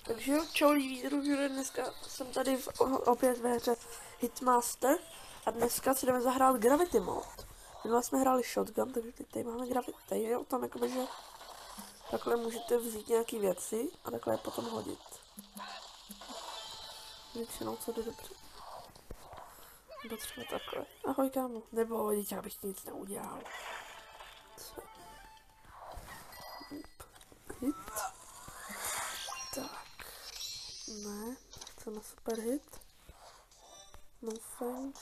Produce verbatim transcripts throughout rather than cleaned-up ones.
Takže jo, čau lídru, že dneska jsem tady v, opět ve hře Hitmaster a dneska si jdeme zahrát Gravity Mode. Minule jsme hráli Shotgun, takže teď tady máme Gravity, jo, tam jakoby, že takhle můžete vzít nějaký věci a takhle je potom hodit. Většinou co jde dobře. Nebo třeba takhle. Ahoj kámo, nebo hodit, já bych ti nic neudělal. Co? Hit. Tak. Ne, chceme super hit. No thanks.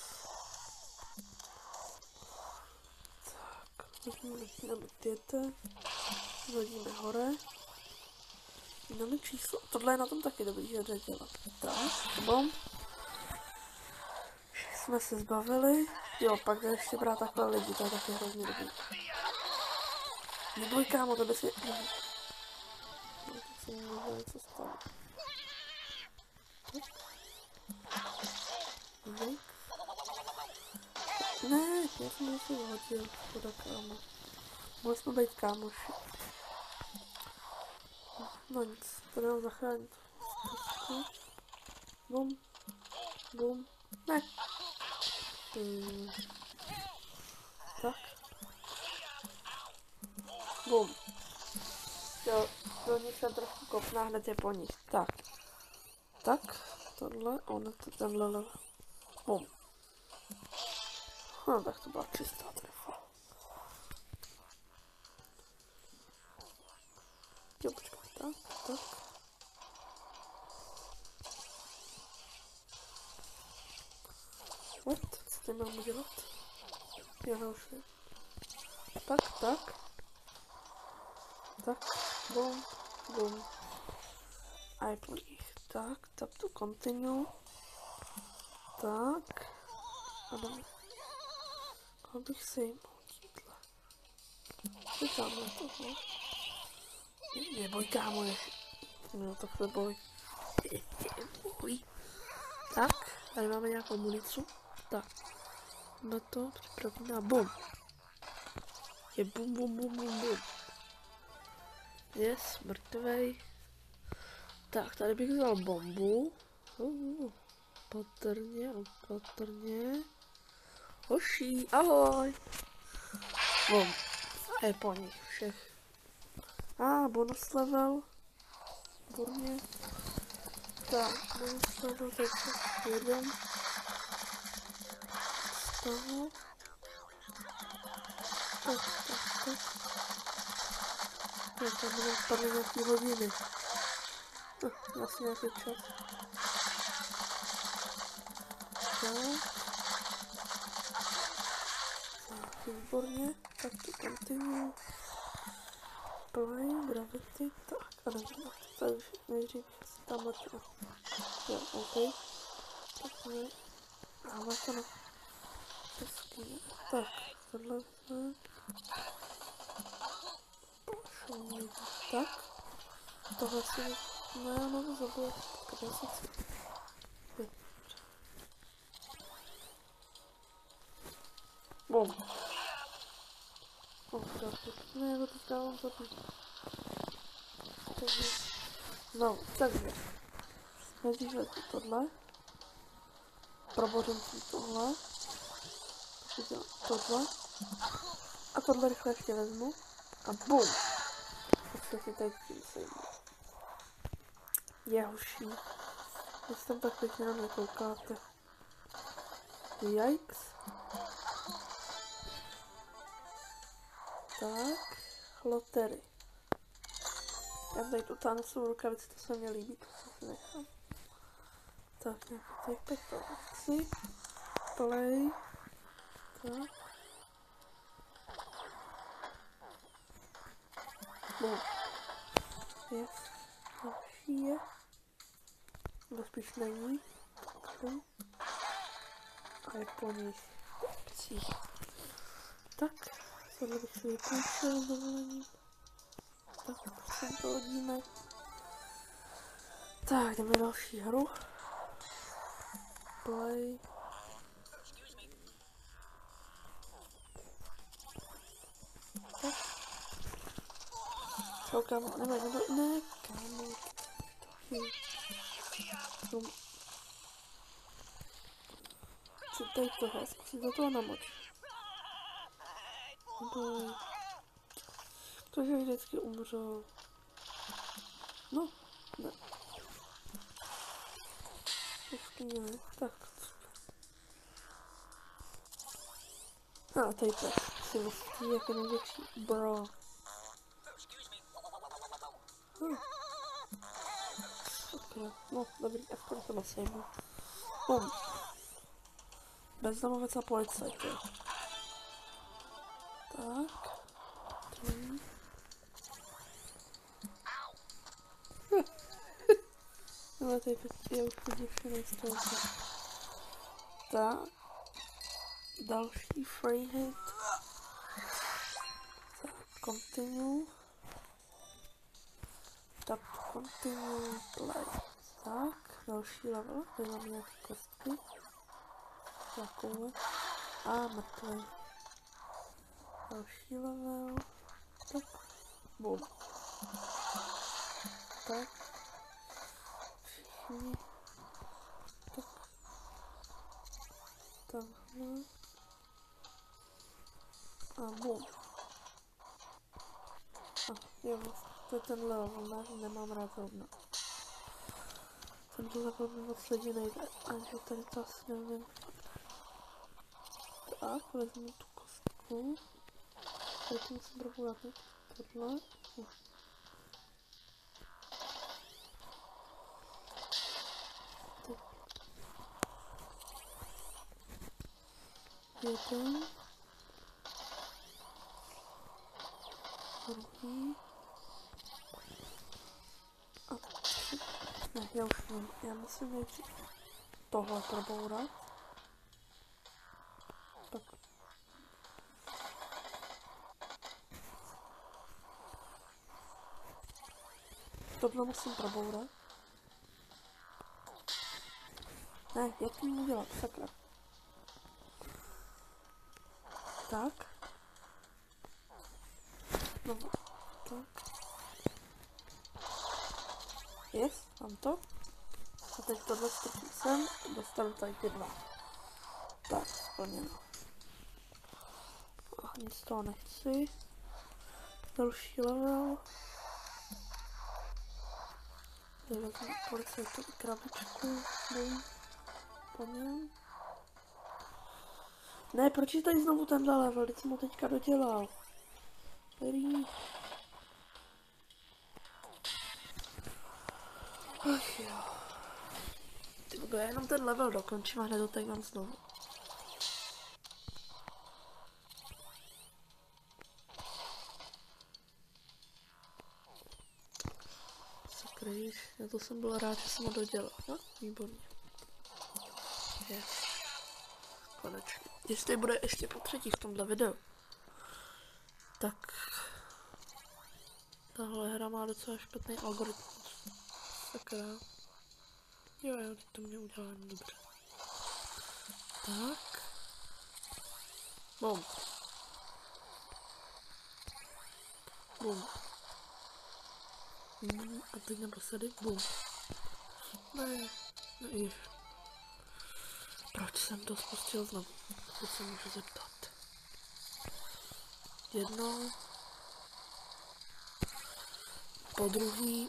Tak, vezmeme děte. Hodíme hore. Dáme číslo. Tohle je na tom taky dobrý, že jde dělat. Tak, bom. Jsme se zbavili. Jo, pak ještě brát takhle lidi, to je taky hrozně dobrý. Neboj kámo, to by si... No, to se mi možná něco stalo. Tak. Ne, já jsem něco hodil, škoda kámo. Mohli jsme být kámoši. No nic, to nám zachránit. Bum, bum, ne. Hmm. Tak. Bum. Jo, do nich se trošku kopná, hned je po nich. Tak. Tak, tohle, on to tenhle level. Bum. No, tak to byla čistá trefa. Jo, počkej, tak, tak. What? Co tady mám udělat? Já už je. Tak, tak. Tak, bum, bum. A je po nich. Tak, tap to continue. Tak. A dáme. Koho bych se jim tímhle. Co tamhle toho? Neboj kámo, je. No tak se boj. Neboj. Tak, tady máme nějakou municu. Tak. Na to připravíme bum. Je bum bum bum bum bum. Yes, mrtvej. Tak, tady bych vzal bombu. Uh, patrně, opatrně. Hoší, ahoj. Bum. A je po nich všech. A ah, bonus level. Výborně. Tak, bonus level, takže jeden. Z toho. Tak, tak, tak. Já tam budou spadly nějaký hodiny. Hm, asi nějaký čas. Tak. Tak, výborně. Tak to continue. Play, gravity, tak. A nevím, tady nejdřív si tamhle to. Jo, ok. Tak ne. Ale to ne. Hezky. Tak, tohle ne. Tak. Tohle si... Ne, no to zabudu. Tak já si chci. Bum. Oh, tak. Ne, já to dávám zabít. Takže... Znovu, takže. Nejdřív vezmu tohle. Probořím si tohle. Tohle. A tohle rychle ještě vezmu. A bum. Všechny tady tím sejmu. Je hoší. Jestli tam tak pěkně na mě koukáte. Yikes. Tak. Lotery. Já tady tu tánesou rukavici, to se mně líbí, to se nechám. Tak, nějaké tady pektoraci. Play. Tak. Bum. Yes. Další je. To spíš není. Bum. A je po nich. Tak. Tohle bych si vypůjčil s dovolením. Tak, sem to hodíme. Tak, jdeme další hru. Play. Tak. Čau kámo, ne, ne, ne, kámo. No. Co tady tohle? Zkusit do toho namočit. Boj. Protože vždycky umřou. No, ne. Ještě ne. Tak. A tady pes. Si myslí jako největší. Bro. Hm. Okay. No, dobrý, aspoň to nasejmu. Bum. Bezdomovec a policajt, jo. Tak. Tři. Ale tady je už poděvšený z toho. Tak. Další free hit. Tak, continue. Tak, continue play. Tak, další level. Tady mám nějaké kostky. Takové. A mrtvý. Další level. Tak. Bum. Tak. Všichni. Tak. Takhle. A bum. A jo, to je ten level, ne? Nemám rád zrovna. Tenhle level mi moc lidí nejde. Takže tady to asi nevím. Tak, vezmu tu kostku. Tady to musím trochu vrátit. Tohle. Uh. Jeden. Druhý. A tři. Ne, já už vím. Já musím nejdřív tohle probourat. Tak. Tohle musím probourat. Ne, jak to mám udělat? Sakra. Tak. No, tak. Yes, mám to. A teď tohle strčím sem, dostanu tady ty dva. Tak, splněno. A nic z toho nechci. Další level. Tady vezmu policajtu i krabičku. Bum. Po něm. Ne, proč je tady znovu tenhle level? Teď jsem ho teďka dodělal. Který? Ach jo. Ty vůbec, já jenom ten level dokončím a hned do tady mám znovu. Sakryš, já to jsem byl rád, že jsem ho dodělal. No, výborně. Yes. Konečně. Jestli bude ještě po třetí v tomhle videu, tak tahle hra má docela špatný algoritmus. Sakra. Jo, jo, teď to mě udělá dobře. Tak. Bum. Bum. Hmm, a teď naposledy bum. Ne, ne, proč jsem to spustil znovu? To se můžu zeptat. Jednou. Po druhý.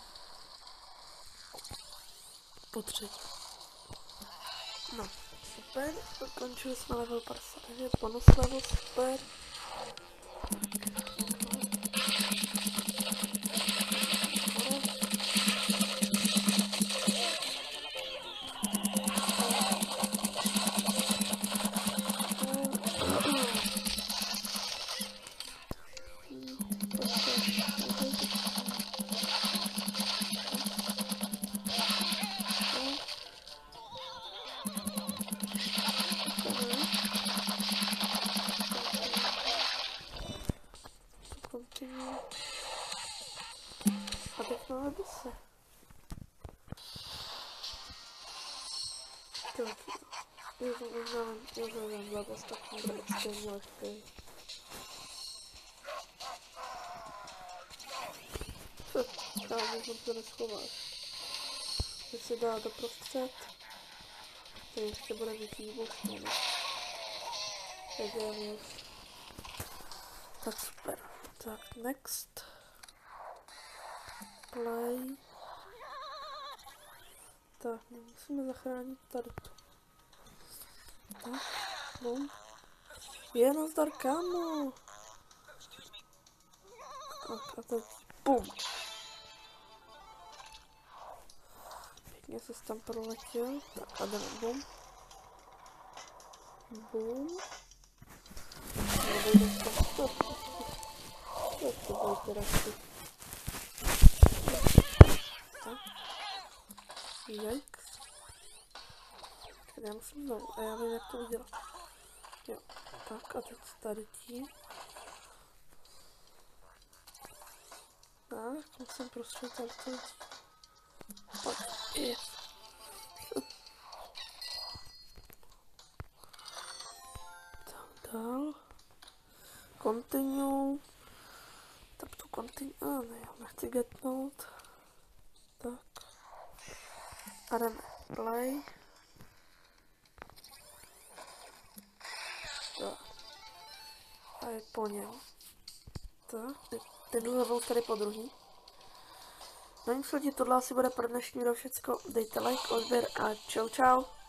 Po třetí. No, super. Dokončili jsme level padesát devět, bonus level, super. A teď máme buse. Já jsem uznala, já jsem blagost, tak jsem bude extrémně lehký. Kámo, jsem to neschoval. Teď se dá doprostřed. Tady ještě bude víc výbušnů. Takže je tak super. Tak next. Play. Tak, musíme zachránit tady to. Tak, bum. Je nazdar, kámo. Tak a teď bum. Pěkně se tam proletěl. Tak a jdeme bum. Bum. Nebojde tam to. Jak to bude teda si. Tak. Jajks. Já musím znovu, a já vím, jak to udělat. Jo, tak a teď tady tím. Tak, musím prostě tady to jít. Tak, je. Tak dál. Continue. Tak to continue, a ne, já nechci getnout. Tak. A jdeme play. Tak. A je po něm. Tak, ten level tady po druhý. No nic lidi, tohle asi bude pro dnešní video všecko. Dejte like, odběr a čau čau.